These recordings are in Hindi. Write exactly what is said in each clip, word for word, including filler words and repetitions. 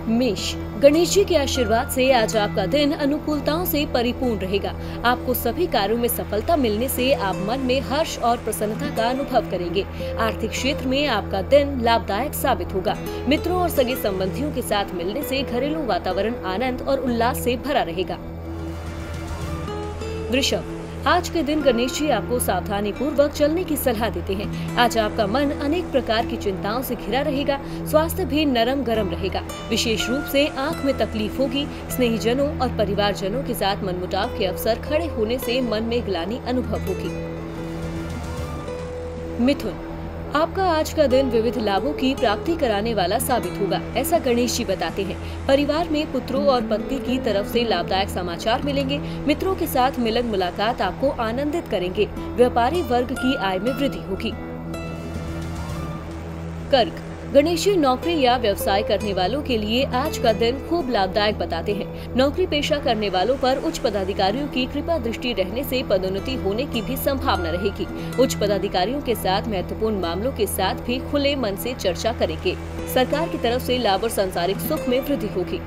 मेष, गणेश जी के आशीर्वाद से आज आपका दिन अनुकूलताओं से परिपूर्ण रहेगा। आपको सभी कार्यों में सफलता मिलने से आप मन में हर्ष और प्रसन्नता का अनुभव करेंगे। आर्थिक क्षेत्र में आपका दिन लाभदायक साबित होगा। मित्रों और सगे संबंधियों के साथ मिलने से घरेलू वातावरण आनंद और उल्लास से भरा रहेगा। वृषभ, आज के दिन गणेश जी आपको सावधानी पूर्वक चलने की सलाह देते हैं। आज आपका मन अनेक प्रकार की चिंताओं से घिरा रहेगा। स्वास्थ्य भी नरम गरम रहेगा। विशेष रूप से आंख में तकलीफ होगी। स्नेहीजनों और परिवारजनों के साथ मनमुटाव के अवसर खड़े होने से मन में ग्लानि अनुभव होगी। मिथुन, आपका आज का दिन विविध लाभों की प्राप्ति कराने वाला साबित होगा, ऐसा गणेश जी बताते हैं। परिवार में पुत्रों और पत्नी की तरफ से लाभदायक समाचार मिलेंगे। मित्रों के साथ मिलन मुलाकात आपको आनंदित करेंगे। व्यापारी वर्ग की आय में वृद्धि होगी। कर्क, गणेश जी नौकरी या व्यवसाय करने वालों के लिए आज का दिन खूब लाभदायक बताते हैं। नौकरी पेशा करने वालों पर उच्च पदाधिकारियों की कृपा दृष्टि रहने से पदोन्नति होने की भी संभावना रहेगी। उच्च पदाधिकारियों के साथ महत्वपूर्ण मामलों के साथ भी खुले मन से चर्चा करेंगे। सरकार की तरफ से लाभ और सांसारिक सुख में वृद्धि होगी।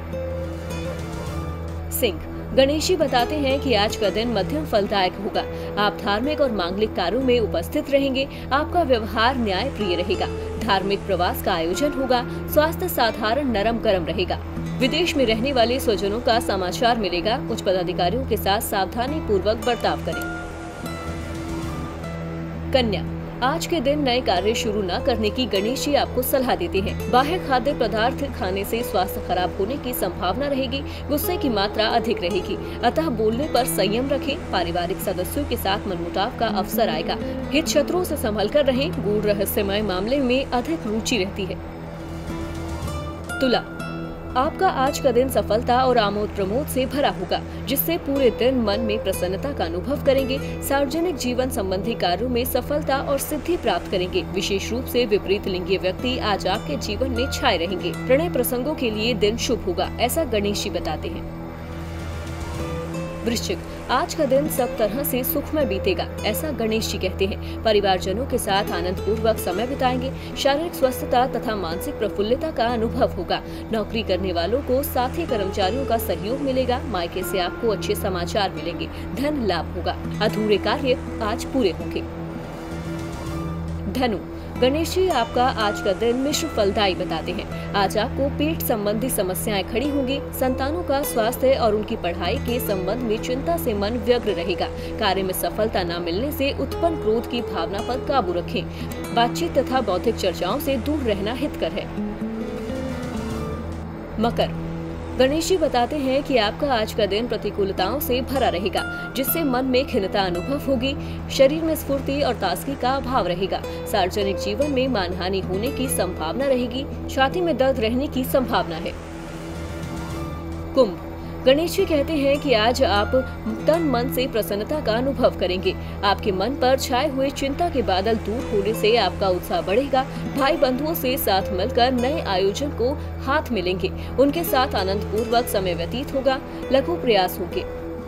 सिंह, गणेश जी बताते हैं कि आज का दिन मध्यम फलदायक होगा। आप धार्मिक और मांगलिक कार्यों में उपस्थित रहेंगे। आपका व्यवहार न्याय प्रिय रहेगा। धार्मिक प्रवास का आयोजन होगा। स्वास्थ्य साधारण नरम गरम रहेगा। विदेश में रहने वाले स्वजनों का समाचार मिलेगा। उच्च पदाधिकारियों के साथ सावधानी पूर्वक बर्ताव करें। कन्या, आज के दिन नए कार्य शुरू न करने की गणेश जी आपको सलाह देते हैं। बाह्य खाद्य पदार्थ खाने से स्वास्थ्य खराब होने की संभावना रहेगी। गुस्से की मात्रा अधिक रहेगी, अतः बोलने पर संयम रखें। पारिवारिक सदस्यों के साथ मनमुटाव का अवसर आएगा। हित शत्रुओं से संभल कर रहें। गूढ़ रहस्यमय मामले में अधिक रुचि रहती है। तुला, आपका आज का दिन सफलता और आमोद प्रमोद से भरा होगा, जिससे पूरे दिन मन में प्रसन्नता का अनुभव करेंगे। सार्वजनिक जीवन संबंधी कार्यों में सफलता और सिद्धि प्राप्त करेंगे। विशेष रूप से विपरीत लिंगीय व्यक्ति आज आपके जीवन में छाए रहेंगे। प्रणय प्रसंगों के लिए दिन शुभ होगा, ऐसा गणेश जी बताते हैं। वृश्चिक, आज का दिन सब तरह से सुखमय बीतेगा, ऐसा गणेश जी कहते हैं। परिवारजनों के साथ आनंद पूर्वक समय बिताएंगे। शारीरिक स्वस्थता तथा मानसिक प्रफुल्लता का अनुभव होगा। नौकरी करने वालों को साथी कर्मचारियों का सहयोग मिलेगा। मायके से आपको अच्छे समाचार मिलेंगे। धन लाभ होगा। अधूरे कार्य आज पूरे होंगे। धनु, गणेश जी आपका आज का दिन मिश्र फलदायी बताते हैं। आज आपको पेट संबंधी समस्याएं खड़ी होंगी। संतानों का स्वास्थ्य और उनकी पढ़ाई के संबंध में चिंता से मन व्यग्र रहेगा। कार्य में सफलता न मिलने से उत्पन्न क्रोध की भावना पर काबू रखें। बातचीत तथा बौद्धिक चर्चाओं से दूर रहना हितकर है। मकर, गणेश जी बताते हैं कि आपका आज का दिन प्रतिकूलताओं से भरा रहेगा, जिससे मन में खिन्नता अनुभव होगी। शरीर में स्फूर्ति और ताजगी का अभाव रहेगा। सार्वजनिक जीवन में मानहानि होने की संभावना रहेगी। छाती में दर्द रहने की संभावना है। कुंभ, गणेश जी कहते हैं कि आज आप तन मन से प्रसन्नता का अनुभव करेंगे। आपके मन पर छाए हुए चिंता के बादल दूर होने से आपका उत्साह बढ़ेगा। भाई बंधुओं से साथ मिलकर नए आयोजन को हाथ मिलेंगे। उनके साथ आनंद पूर्वक समय व्यतीत होगा। लघु प्रयास होंगे।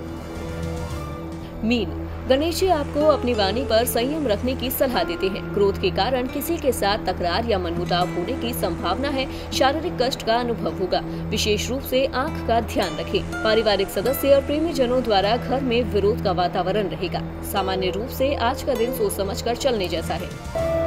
मीन, गणेश जी आपको अपनी वाणी पर संयम रखने की सलाह देते हैं। क्रोध के कारण किसी के साथ तकरार या मनमुटाव होने की संभावना है। शारीरिक कष्ट का अनुभव होगा। विशेष रूप से आंख का ध्यान रखें। पारिवारिक सदस्य और प्रेमी जनों द्वारा घर में विरोध का वातावरण रहेगा। सामान्य रूप से आज का दिन सोच समझ कर चलने जैसा है।